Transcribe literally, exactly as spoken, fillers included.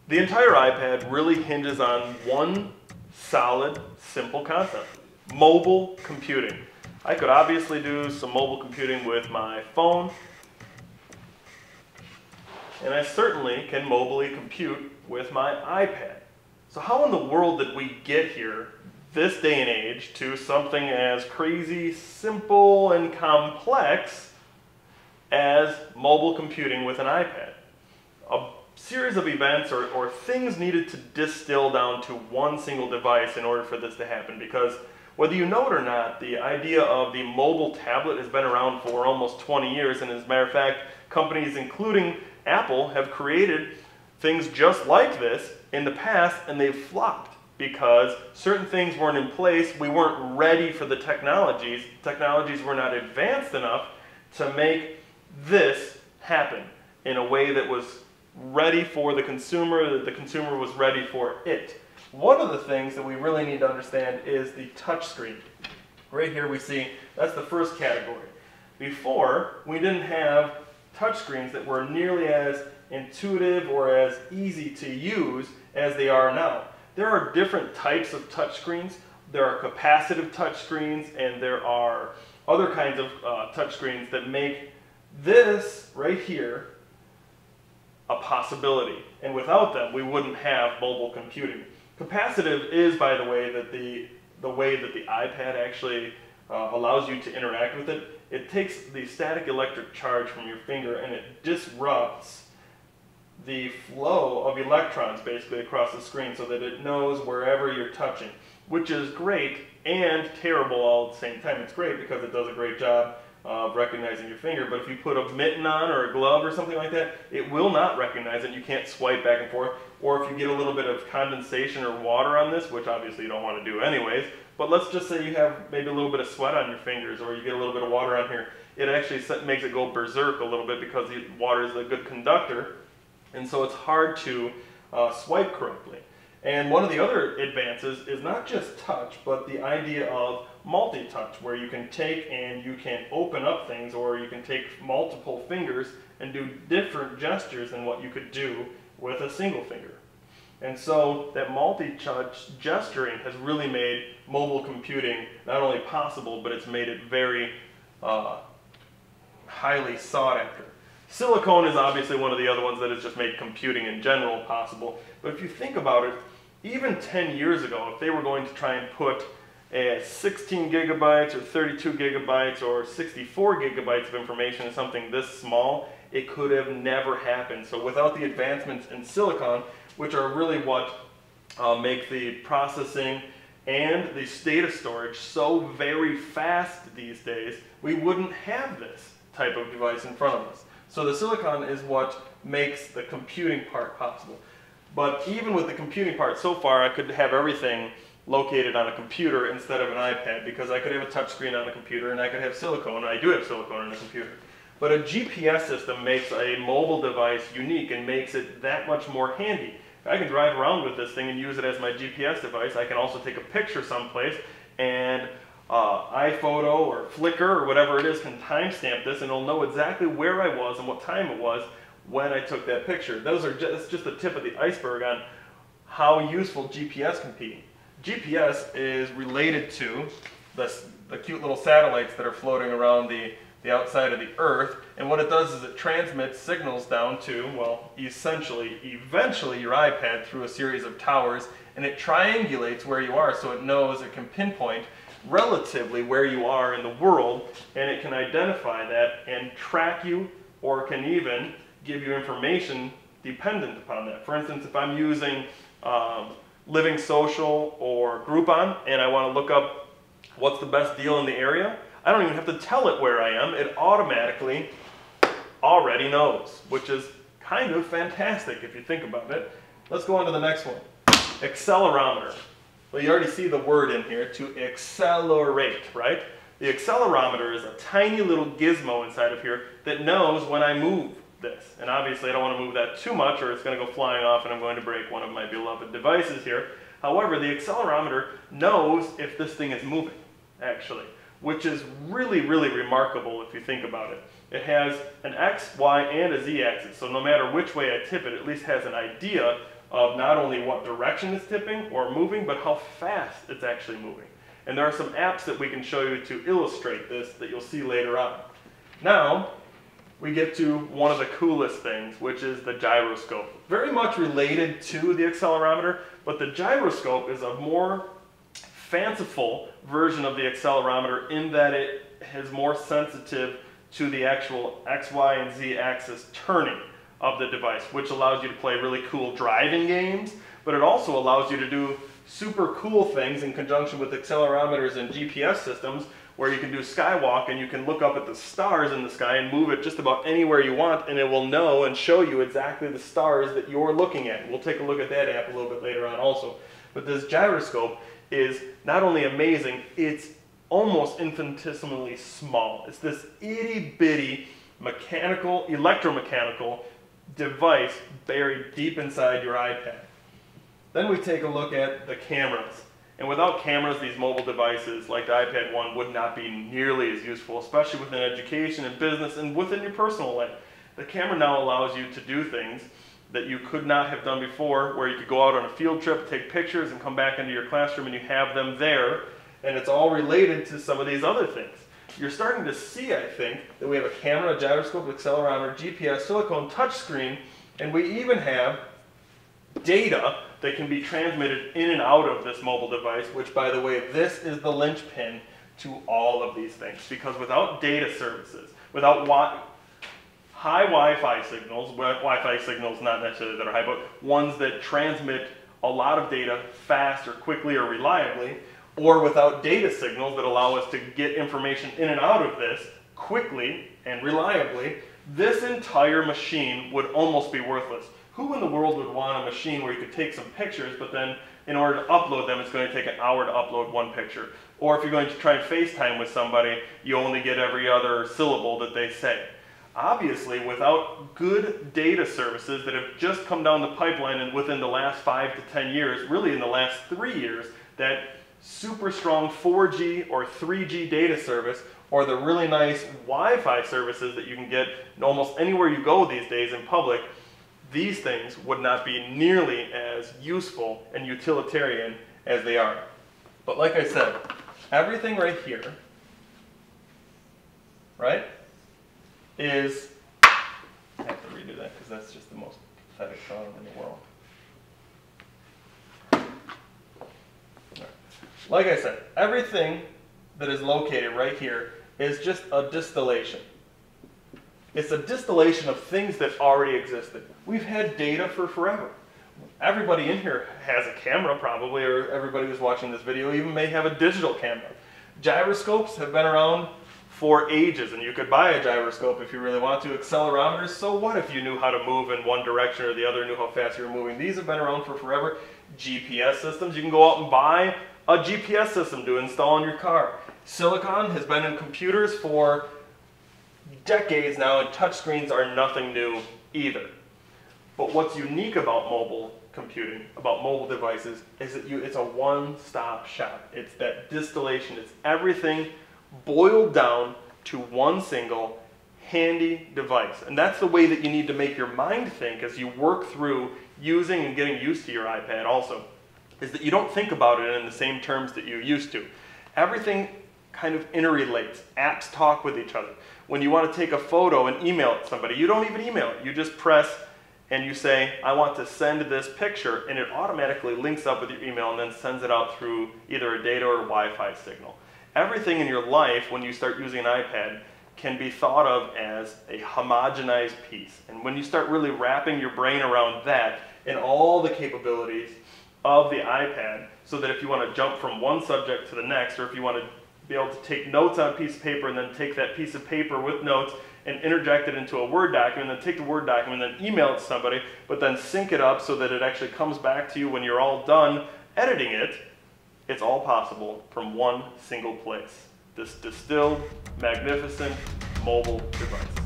The entire iPad really hinges on one solid, simple concept: mobile computing. I could obviously do some mobile computing with my phone, and I certainly can mobily compute with my iPad. So how in the world did we get here, this day and age, to something as crazy, simple, and complex as mobile computing with an iPad? A series of events or, or things needed to distill down to one single device in order for this to happen, because whether you know it or not, the idea of the mobile tablet has been around for almost twenty years, and as a matter of fact, companies including Apple have created things just like this in the past, and they've flopped because certain things weren't in place. We weren't ready for the technologies. Technologies were not advanced enough to make this happen in a way that was ready for the consumer, that the consumer was ready for it. One of the things that we really need to understand is the touch screen. Right here we see, that's the first category. Before, we didn't have touchscreens that were nearly as intuitive or as easy to use as they are now. There are different types of touchscreens. There are capacitive touchscreens, and there are other kinds of uh, touchscreens that make this right here a possibility. And without them, we wouldn't have mobile computing. Capacitive is, by the way, that the, the way that the iPad actually uh, allows you to interact with it. It takes the static electric charge from your finger and it disrupts the flow of electrons basically across the screen so that it knows wherever you're touching, which is great and terrible all at the same time. It's great because it does a great job of recognizing your finger, but if you put a mitten on or a glove or something like that, it will not recognize it. You can't swipe back and forth. Or if you get a little bit of condensation or water on this, which obviously you don't want to do anyways, but let's just say you have maybe a little bit of sweat on your fingers, or you get a little bit of water on here, it actually makes it go berserk a little bit because the water is a good conductor, and so it's hard to uh, swipe correctly. And one of the other advances is not just touch, but the idea of multi-touch, where you can take and you can open up things, or you can take multiple fingers and do different gestures than what you could do with a single finger. And so that multi-touch gesturing has really made mobile computing not only possible, but it's made it very uh, highly sought after. Silicone is obviously one of the other ones that has just made computing in general possible. But if you think about it, even ten years ago, if they were going to try and put a sixteen gigabytes or thirty-two gigabytes or sixty-four gigabytes of information in something this small, it could have never happened. So without the advancements in silicon, which are really what uh, make the processing and the data storage so very fast these days, we wouldn't have this type of device in front of us. So the silicon is what makes the computing part possible. But even with the computing part, so far I could have everything located on a computer instead of an iPad, because I could have a touchscreen on a computer and I could have silicone, and I do have silicone on a computer. But a G P S system makes a mobile device unique and makes it that much more handy. I can drive around with this thing and use it as my G P S device. I can also take a picture someplace, and uh, iPhoto or Flickr or whatever it is can timestamp this, and it'll know exactly where I was and what time it was when I took that picture. Those are just, that's just the tip of the iceberg on how useful G P S can be. G P S is related to the, the cute little satellites that are floating around the the outside of the Earth, and what it does is it transmits signals down to, well, essentially, eventually your iPad through a series of towers, and it triangulates where you are, so it knows, it can pinpoint relatively where you are in the world, and it can identify that and track you, or can even give you information dependent upon that. For instance, if I'm using um, Living Social or Groupon, and I want to look up what's the best deal in the area, I don't even have to tell it where I am. It automatically already knows, which is kind of fantastic if you think about it. Let's go on to the next one. Accelerometer. Well, you already see the word in here, to accelerate, right? The accelerometer is a tiny little gizmo inside of here that knows when I move this. And obviously I don't want to move that too much or it's going to go flying off and I'm going to break one of my beloved devices here. However, the accelerometer knows if this thing is moving, actually, which is really, really remarkable if you think about it. It has an X, Y, and a Z axis, so no matter which way I tip it, it at least has an idea of not only what direction it's tipping or moving, but how fast it's actually moving. And there are some apps that we can show you to illustrate this that you'll see later on. Now, we get to one of the coolest things, which is the gyroscope. Very much related to the accelerometer, but the gyroscope is a more fanciful version of the accelerometer in that it is more sensitive to the actual X, Y, and Z axis turning of the device, which allows you to play really cool driving games, but it also allows you to do super cool things in conjunction with accelerometers and G P S systems, where you can do skywalk and you can look up at the stars in the sky and move it just about anywhere you want, and it will know and show you exactly the stars that you're looking at. We'll take a look at that app a little bit later on also. But this gyroscope is not only amazing, it's almost infinitesimally small. It's this itty bitty mechanical, electromechanical device buried deep inside your iPad. Then we take a look at the cameras. And without cameras, these mobile devices like the iPad one would not be nearly as useful, especially within education and business and within your personal life. The camera now allows you to do things that you could not have done before, where you could go out on a field trip, take pictures, and come back into your classroom and you have them there. And it's all related to some of these other things. You're starting to see, I think, that we have a camera, a gyroscope, accelerometer, G P S, silicone touchscreen, and we even have data that can be transmitted in and out of this mobile device, which, by the way, this is the linchpin to all of these things. Because without data services, without wi high Wi-Fi signals, Wi-Fi signals not necessarily that are high, but ones that transmit a lot of data fast or quickly or reliably, or without data signals that allow us to get information in and out of this quickly and reliably, this entire machine would almost be worthless. Who in the world would want a machine where you could take some pictures, but then in order to upload them, it's going to take an hour to upload one picture? Or if you're going to try and FaceTime with somebody, you only get every other syllable that they say. Obviously, without good data services that have just come down the pipeline and within the last five to ten years, really in the last three years, that super strong four G or three G data service, or the really nice Wi-Fi services that you can get almost anywhere you go these days in public, these things would not be nearly as useful and utilitarian as they are. But like I said, everything right here, right, is, I have to redo that because that's just the most pathetic drawing in the world. Like I said, everything that is located right here is just a distillation. It's a distillation of things that already existed. We've had data for forever. Everybody in here has a camera probably, or everybody who's watching this video even may have a digital camera. Gyroscopes have been around for ages, and you could buy a gyroscope if you really want to. Accelerometers, so what if you knew how to move in one direction or the other, knew how fast you were moving? These have been around for forever. G P S systems, you can go out and buy a G P S system to install in your car. Silicon has been in computers for decades now, and touchscreens are nothing new either. But what's unique about mobile computing, about mobile devices, is that you, it's a one-stop shop. It's that distillation. It's everything boiled down to one single handy device. And that's the way that you need to make your mind think as you work through using and getting used to your iPad also, is that you don't think about it in the same terms that you used to. Everything kind of interrelates. Apps talk with each other. When you want to take a photo and email it to somebody, you don't even email it. You just press and you say, I want to send this picture, and it automatically links up with your email and then sends it out through either a data or Wi-Fi signal. Everything in your life, when you start using an iPad, can be thought of as a homogenized piece. And when you start really wrapping your brain around that and all the capabilities of the iPad, so that if you want to jump from one subject to the next, or if you want to be able to take notes on a piece of paper and then take that piece of paper with notes and interject it into a Word document, and then take the Word document and then email it to somebody, but then sync it up so that it actually comes back to you when you're all done editing it, it's all possible from one single place. This distilled, magnificent mobile device.